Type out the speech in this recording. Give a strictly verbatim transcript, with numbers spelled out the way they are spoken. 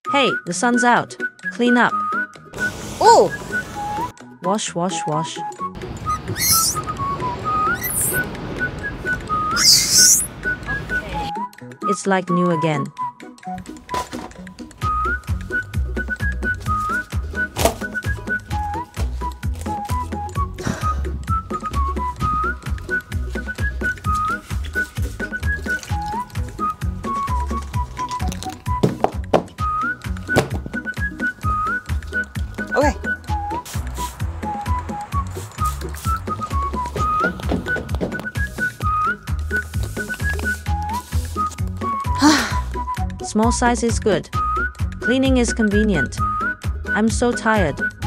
Hey, the sun's out. Clean up. Oh! Wash, wash, wash. It's like new again. Okay. Small size is good. Cleaning is convenient. I'm so tired.